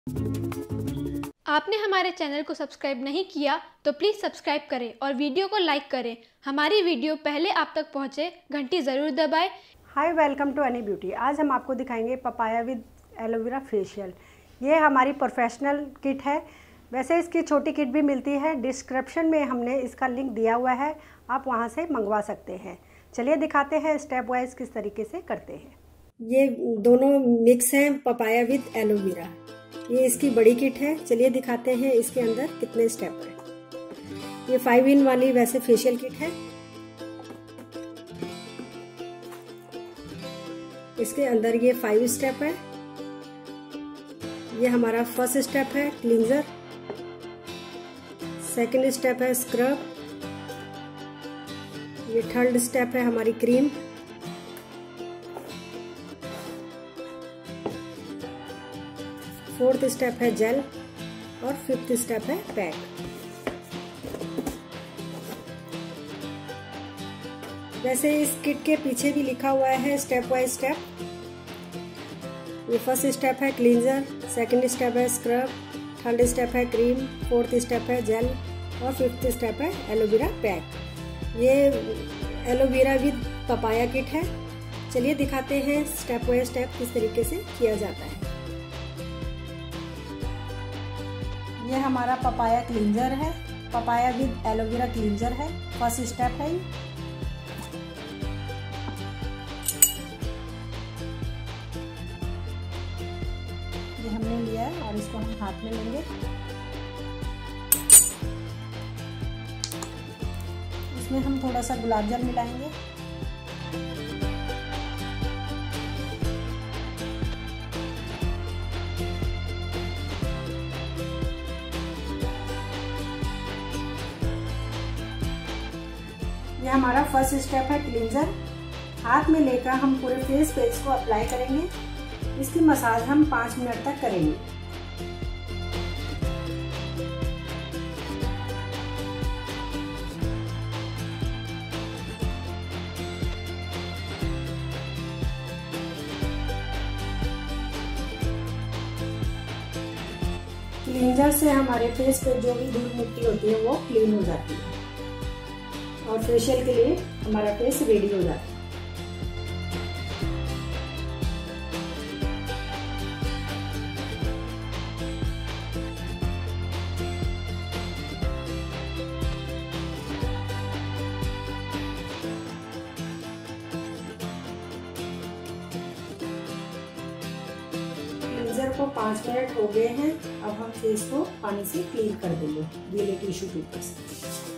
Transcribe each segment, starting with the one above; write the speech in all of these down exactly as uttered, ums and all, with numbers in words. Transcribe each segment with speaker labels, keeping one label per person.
Speaker 1: आपने हमारे चैनल को सब्सक्राइब नहीं किया तो प्लीज़ सब्सक्राइब करें और वीडियो को लाइक करें। हमारी वीडियो पहले आप तक पहुंचे, घंटी ज़रूर दबाएं।
Speaker 2: Hi, welcome to Any Beauty. आज हम आपको दिखाएंगे पपाया विद एलोवेरा फेशियल। ये हमारी प्रोफेशनल किट है। वैसे इसकी छोटी किट भी मिलती है, डिस्क्रिप्शन में हमने इसका लिंक दिया हुआ है, आप वहाँ से मंगवा सकते हैं। चलिए दिखाते हैं स्टेप वाइज किस तरीके से करते हैं। ये दोनों मिक्स हैं, पपाया विद एलोवेरा। ये इसकी बड़ी किट है। चलिए दिखाते हैं इसके अंदर कितने स्टेप हैं। ये फाइव इन वाली वैसे फेशियल किट है। इसके अंदर ये फाइव स्टेप है। ये हमारा फर्स्ट स्टेप है क्लींजर, सेकंड स्टेप है स्क्रब, ये थर्ड स्टेप है हमारी क्रीम, फोर्थ स्टेप है जेल और फिफ्थ स्टेप है पैक। वैसे इस किट के पीछे भी लिखा हुआ है स्टेप बाय स्टेप। ये फर्स्ट स्टेप है क्लींजर, सेकंड स्टेप है स्क्रब, थर्ड स्टेप है क्रीम, फोर्थ स्टेप है जेल और फिफ्थ स्टेप है एलोवेरा पैक। ये एलोवेरा विद पपाया किट है। चलिए दिखाते हैं स्टेप बाय स्टेप किस तरीके से किया जाता है। ये हमारा पपाया क्लींजर है, पपाया विद एलोवेरा क्लींजर है। फर्स्ट स्टेप है ये हमने लिया है और इसको हम हाथ में लेंगे। इसमें हम थोड़ा सा गुलाब जल मिलाएंगे। ये हमारा फर्स्ट स्टेप है क्लींजर। हाथ में लेकर हम पूरे फेस पे इसको अप्लाई करेंगे। इसकी मसाज हम पाँच मिनट तक करेंगे। क्लींजर से हमारे फेस पे जो भी धूल मिट्टी होती है वो क्लीन हो जाती है और फेशियल के लिए हमारा फेस रेडी हो जाता है। क्लींजर को पाँच मिनट हो गए हैं। अब हम फेस को पानी से क्लीन कर देंगे गीले टिश्यू पेपर से।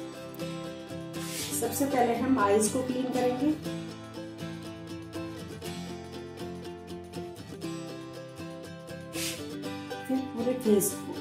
Speaker 2: सबसे पहले हम आईज को क्लीन करेंगे। फिर पूरे फेस को।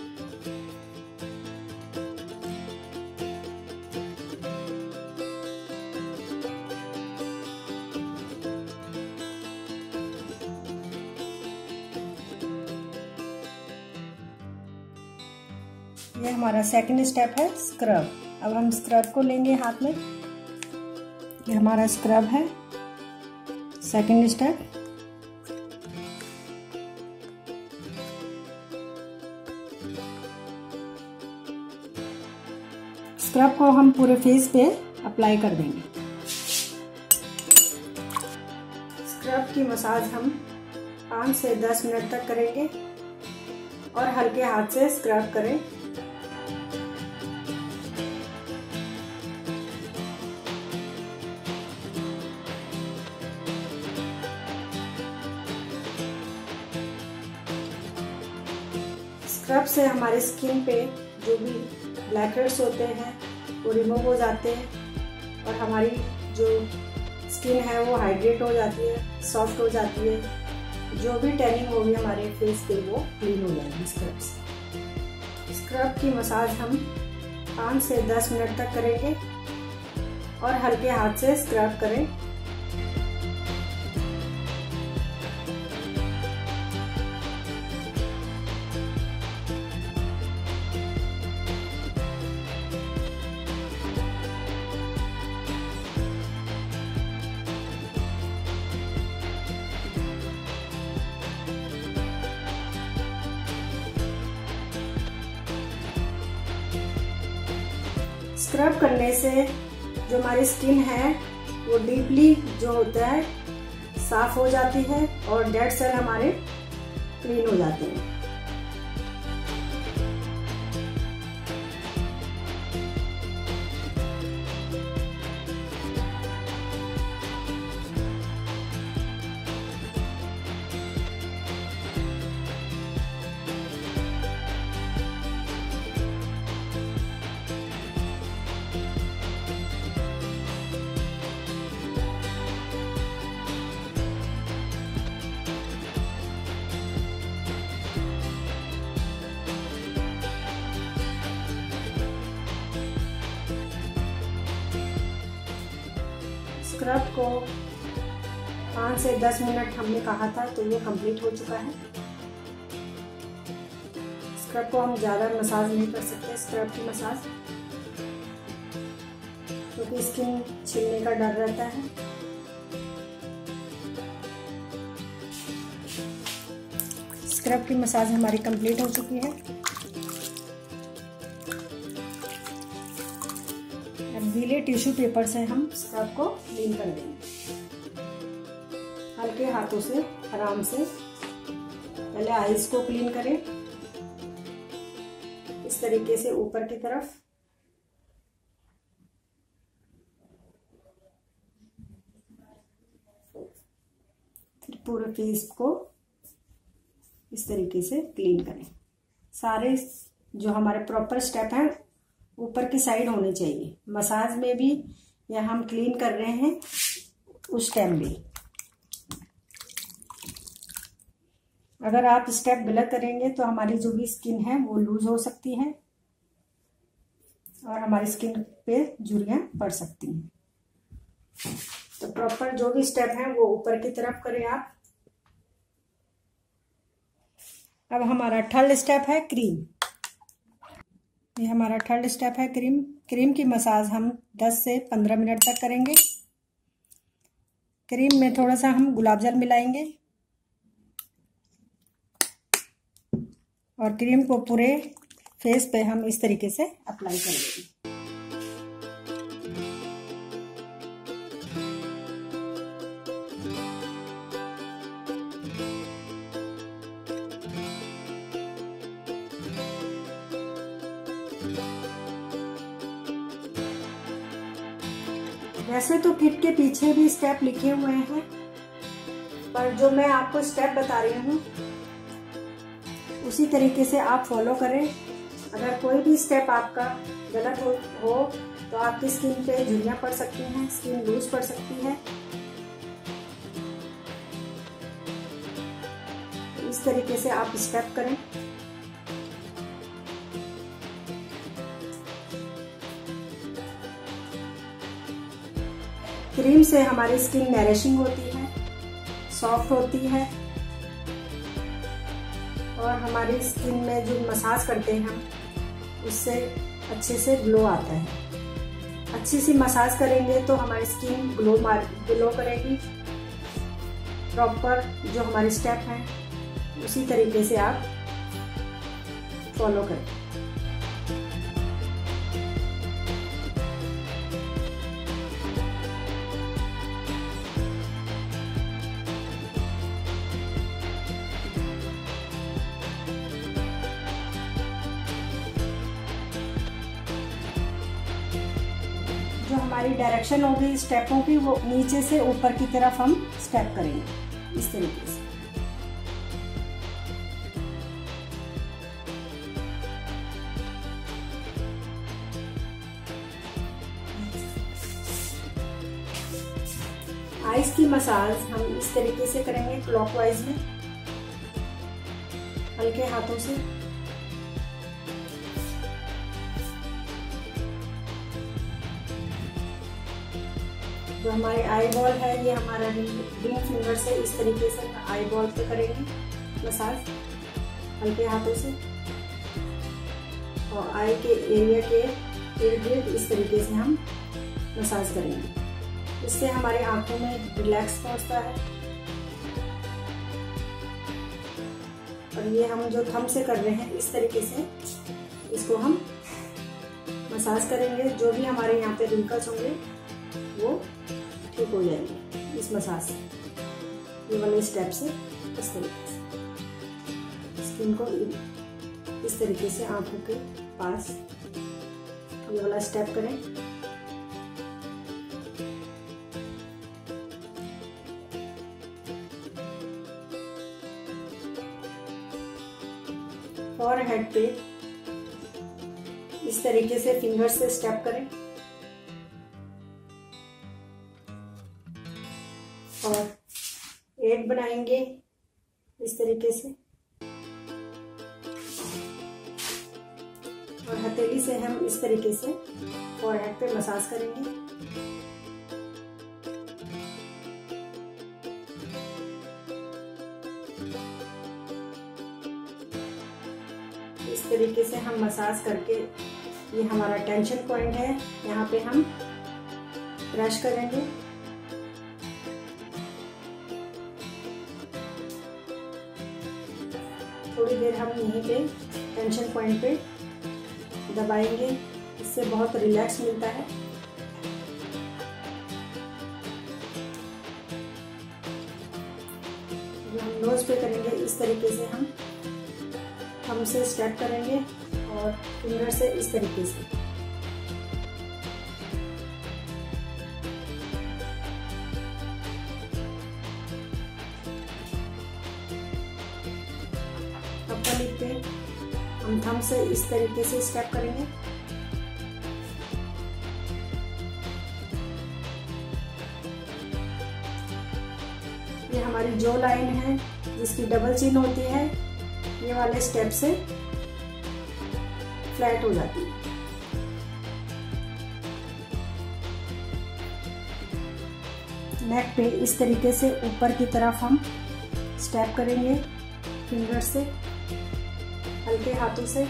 Speaker 2: ये हमारा सेकंड स्टेप है स्क्रब। अब हम स्क्रब को लेंगे हाथ में। ये हमारा स्क्रब है, सेकंड स्टेप। स्क्रब को हम पूरे फेस पे अप्लाई कर देंगे। स्क्रब की मसाज हम पाँच से दस मिनट तक करेंगे और हल्के हाथ से स्क्रब करें। स्क्रब से हमारे स्किन पे जो भी ब्लैक हेड्स होते हैं वो रिमूव हो जाते हैं और हमारी जो स्किन है वो हाइड्रेट हो जाती है, सॉफ्ट हो जाती है। जो भी टैनिंग होगी हमारे फेस पे वो क्लीन हो जाएगी स्क्रब से। स्क्रब की मसाज हम पाँच से दस मिनट तक करेंगे और हल्के हाथ से स्क्रब करें। स्क्रब करने से जो हमारी स्किन है वो डीपली जो होता है साफ हो जाती है और डेड सेल हमारे क्लीन हो जाते हैं। स्क्रब को पाँच से दस मिनट हमने कहा था, तो ये कंप्लीट हो चुका है। स्क्रब को हम ज़्यादा मसाज नहीं कर सकते, स्क्रब की मसाज, क्योंकि तो स्किन छिलने का डर रहता है। स्क्रब की मसाज हमारी कंप्लीट हो चुकी है। अब गीले टिश्यू पेपर से हम स्क्रब को क्लीन कर देंगे, हल्के हाथों से आराम से। पहले आईज को क्लीन करें इस तरीके से ऊपर की तरफ, फिर पूरे फेस को इस तरीके से क्लीन करें। सारे जो हमारे प्रॉपर स्टेप हैं ऊपर की साइड होने चाहिए, मसाज में भी या हम क्लीन कर रहे हैं उस टाइम भी। अगर आप स्टेप गलत करेंगे तो हमारी जो भी स्किन है वो लूज हो सकती है और हमारी स्किन पे झुर्रियां पड़ सकती हैं। तो प्रॉपर जो भी स्टेप है वो ऊपर की तरफ करें आप। अब हमारा थर्ड स्टेप है क्रीम। ये हमारा थर्ड स्टेप है क्रीम। क्रीम की मसाज हम दस से पंद्रह मिनट तक करेंगे। क्रीम में थोड़ा सा हम गुलाब जल मिलाएंगे और क्रीम को पूरे फेस पे हम इस तरीके से अप्लाई कर देंगे। वैसे तो किट के पीछे भी स्टेप लिखे हुए हैं, पर जो मैं आपको स्टेप बता रही हूँ उसी तरीके से आप फॉलो करें। अगर कोई भी स्टेप आपका गलत हो, हो तो आपकी स्किन पे झुर्रियां पड़ सकती हैं, स्किन लूज पड़ सकती है। इस तरीके से आप स्टेप करें। क्रीम से हमारी स्किन नरिशिंग होती है, सॉफ्ट होती है और हमारी स्किन में जो मसाज करते हैं हम उससे अच्छे से ग्लो आता है। अच्छी सी मसाज करेंगे तो हमारी स्किन ग्लो मार ग्लो करेगी। प्रॉपर जो हमारे स्टेप हैं उसी तरीके से आप फॉलो करें। जो हमारी डायरेक्शन होगी स्टेपों की वो नीचे से ऊपर की तरफ हम स्टेप करेंगे इस तरीके से। आइस की मसाज हम इस तरीके से करेंगे क्लॉकवाइज में, हल्के हाथों से। जो हमारे आई बॉल है ये हमारा रिंग फिंगर से इस तरीके से आई बॉल पे करेंगे मसाज हल्के हाथों से, और आई के एरिया के इर्द गिर्द इस तरीके से हम मसाज करेंगे। इससे हमारे आंखों में रिलैक्स पहुंचता है। और ये हम जो थंब से कर रहे हैं इस तरीके से इसको हम मसाज करेंगे, जो भी हमारे यहाँ पे रिंकल्स होंगे वो ठीक हो जाएंगे इस मसाज से। ये वाले स्टेप से इस तरीके से स्किन को इस तरीके से आंखों के पास ये वाला स्टेप करें। फॉरहेड पे इस तरीके से फिंगर से स्टेप करें और एट बनाएंगे इस तरीके से, और हथेली से हम इस तरीके से फॉरहेड पे मसाज करेंगे। इस तरीके से हम मसाज करके, ये हमारा टेंशन पॉइंट है, यहाँ पे हम ब्रश करेंगे। थोड़ी देर हम यहीं पे टेंशन पॉइंट पे दबाएंगे, इससे बहुत रिलैक्स मिलता है। हम नोज पे करेंगे, इस तरीके से हम थंब से स्टेप करेंगे और फिंगर से इस तरीके से। अपर लिप पे हम थंब से इस तरीके से स्टेप करेंगे। ये हमारी जो लाइन है जिसकी डबल चिन होती है, ये वाले स्टेप से फ्लैट हो जाती है। नेक पे इस तरीके से ऊपर की तरफ हम स्टेप करेंगे फिंगर से, हल्के हाथों से।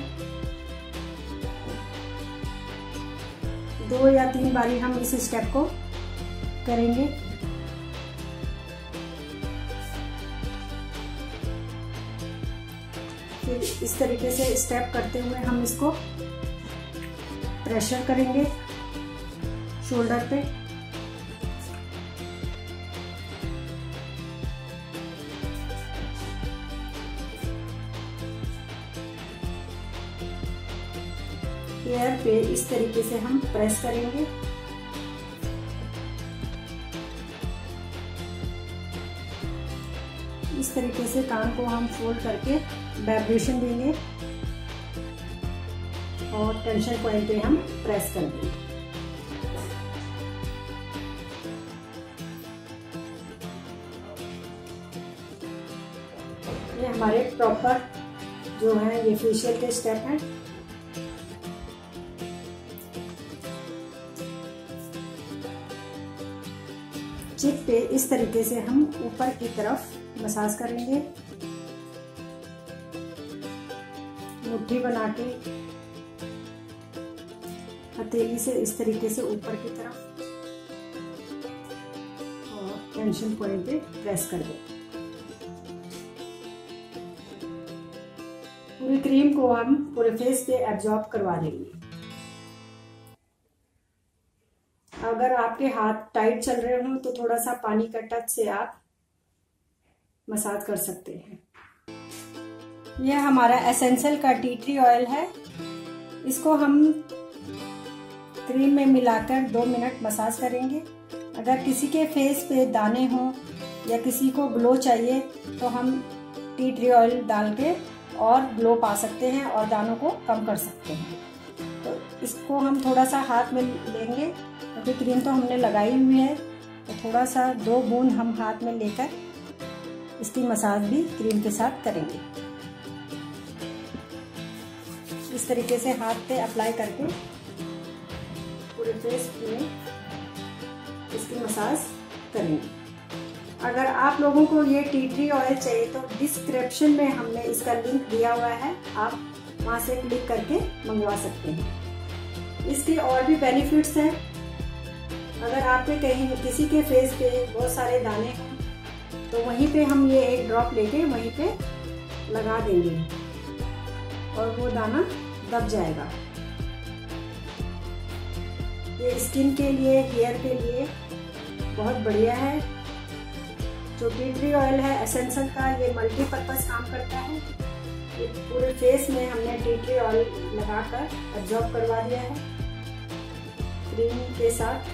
Speaker 2: दो या तीन बारी हम इस स्टेप को करेंगे। फिर इस तरीके से स्टेप करते हुए हम इसको प्रेशर करेंगे शोल्डर पे। ईयर पे इस तरीके से हम प्रेस करेंगे। इस तरीके से कान को हम फोल्ड करके वाइब्रेशन देंगे और टेंशन पॉइंट पे हम प्रेस कर देंगे। ये हमारे प्रॉपर जो है ये फेशियल के स्टेप हैं। चिप पे इस तरीके से हम ऊपर की तरफ मसाज करेंगे, मुट्ठी बना के हथेली से इस तरीके से ऊपर की तरफ और टेंशन पॉइंट पे प्रेस कर दो। पूरी क्रीम को हम पूरे फेस पे एब्जॉर्ब करवा देंगे। अगर आपके हाथ टाइट चल रहे हो तो थोड़ा सा पानी का टच से आप मसाज कर सकते हैं। यह हमारा एसेंशियल का टी ट्री ऑयल है। इसको हम क्रीम में मिलाकर दो मिनट मसाज करेंगे। अगर किसी के फेस पे दाने हों या किसी को ग्लो चाहिए तो हम टी ट्री ऑयल डाल के और ग्लो पा सकते हैं और दानों को कम कर सकते हैं। तो इसको हम थोड़ा सा हाथ में लेंगे, क्योंकि क्रीम तो हमने लगाई हुई है, तो थोड़ा सा दो बूंद हम हाथ में लेकर इसकी मसाज भी क्रीम के साथ करेंगे। इस तरीके से हाथ पे अप्लाई करके पूरे फेस में इसकी मसाज करेंगे। अगर आप लोगों को ये टी ट्री ऑयल चाहिए तो डिस्क्रिप्शन में हमने इसका लिंक दिया हुआ है, आप वहाँ से क्लिक करके मंगवा सकते हैं। इसके और भी बेनिफिट्स हैं। अगर आपके कहीं किसी के फेस पे बहुत सारे दाने हैं तो वहीं पे हम ये एक ड्रॉप लेके वहीं पे लगा देंगे और वो दाना दब जाएगा। ये स्किन के लिए, हेयर के लिए बहुत बढ़िया है। जो टी ट्री ऑयल है एसेंशियल का, ये मल्टीपर्पज़ काम करता है। ये पूरे फेस में हमने टी ट्री ऑयल लगाकर एब्जॉर्ब करवा दिया है क्रीम के साथ।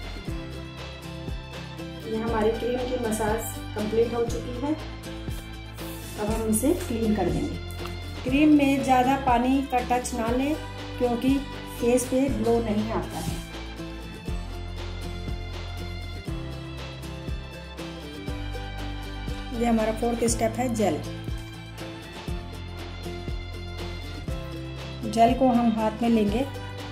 Speaker 2: ये हमारी क्रीम की मसाज कंप्लीट हो चुकी है। अब हम इसे क्लीन कर देंगे। क्रीम में ज़्यादा पानी का टच ना लें क्योंकि फेस पे ग्लो नहीं आता है। ये हमारा फोर्थ स्टेप है जेल। जेल को हम हाथ में लेंगे।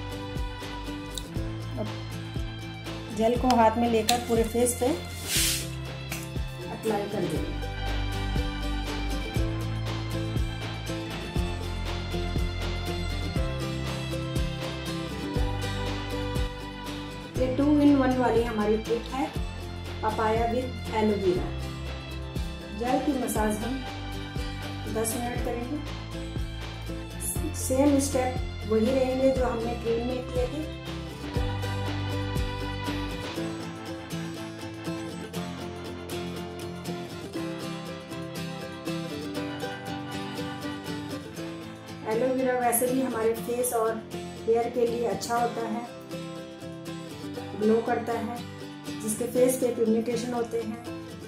Speaker 2: अब जेल को हाथ में लेकर पूरे फेस पे अप्लाई कर देंगे। ये टू इन वन वाली हमारी किट है, पपाया विद एलोवेरा। जेल की मसाज हम दस मिनट करेंगे। सेम स्टेप वही रहेंगे जो हमने क्रीम में किए थे। एलोवेरा वैसे भी हमारे फेस और हेयर के लिए अच्छा होता है, ग्लो करता है। जिसके फेस पे पिगमेंटेशन होते हैं,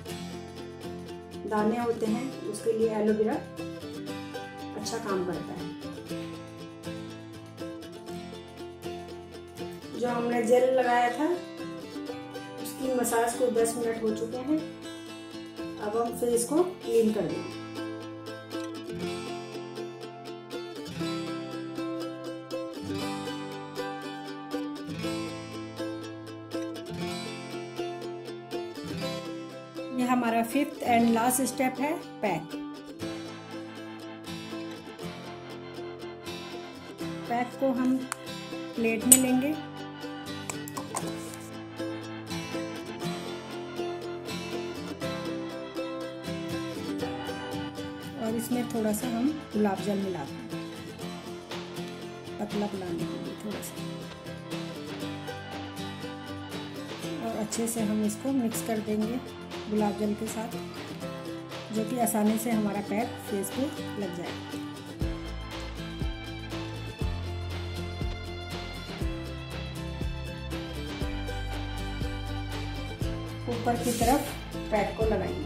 Speaker 2: दाने होते हैं, उसके लिए एलोवेरा अच्छा काम करता है। जो हमने जेल लगाया था उसकी मसाज को दस मिनट हो चुके हैं। अब हम फेस को क्लीन कर देंगे। ये हमारा फिफ्थ एंड लास्ट स्टेप है पैक। पैक को हम प्लेट में लेंगे। और इसमें थोड़ा सा हम गुलाब जल मिलाते हैं, पतला बनाने के लिए थोड़ा सा। और अच्छे से हम इसको मिक्स कर देंगे गुलाब जल के साथ, जो कि आसानी से हमारा पैक फेस पे लग जाए। ऊपर की तरफ पैक को लगाएंगे।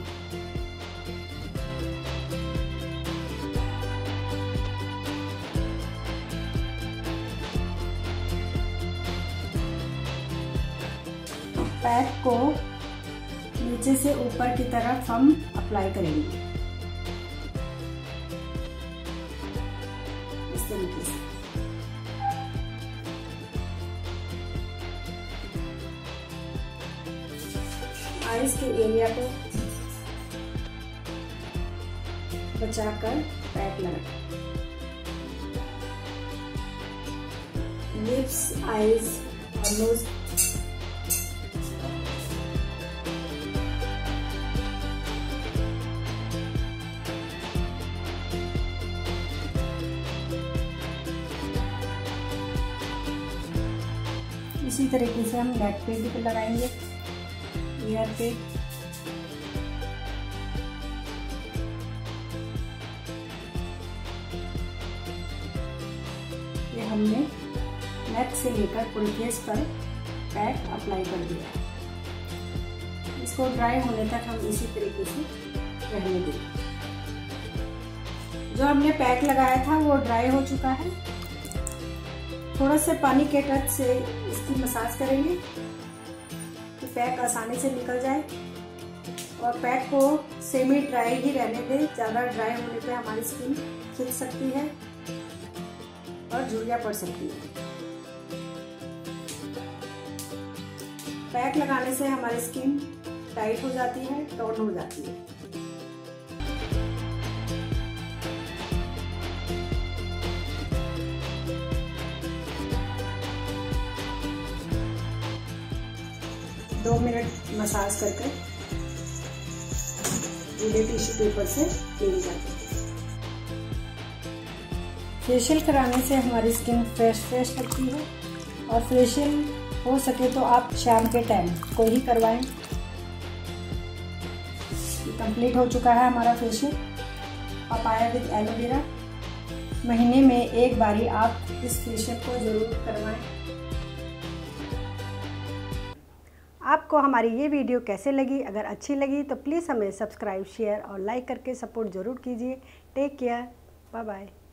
Speaker 2: पैक को नीचे से ऊपर की तरफ हम अप्लाई करेंगे इस तरीके से। आईज के एरिया को बचाकर पैक लगा। लिप्स, आईज और नोज इसी तरीके से हम नेक पे भी लगाएंगे, ईयर पे। ये हमने नेक से लेकर पूरे फेस पर पैक अप्लाई कर दिया है। इसको ड्राई होने तक हम इसी तरीके से रहने देंगे। जो हमने पैक लगाया था वो ड्राई हो चुका है। थोड़ा सा पानी के टच से इसकी मसाज करेंगे कि पैक आसानी से निकल जाए। और पैक को सेमी ड्राई ही रहने दें। ज़्यादा ड्राई होने पे हमारी स्किन खिंच सकती है और झुर्रियाँ पड़ सकती है। पैक लगाने से हमारी स्किन टाइट हो जाती है, टोन हो जाती है। दो मिनट मसाज करके गीले टिश्यू पेपर से क्लीन कर देंगे। फेशियल कराने से हमारी स्किन फ्रेश फ्रेश लगती है और फेशियल हो सके तो आप शाम के टाइम को ही करवाएं। कंप्लीट हो चुका है हमारा फेशियल पपाया विद एलोवेरा। महीने में एक बारी आप इस फेशियल को ज़रूर करवाएं। आपको हमारी ये वीडियो कैसे लगी? अगर अच्छी लगी तो प्लीज़ हमें सब्सक्राइब, शेयर और लाइक करके सपोर्ट ज़रूर कीजिए। Take care, bye bye.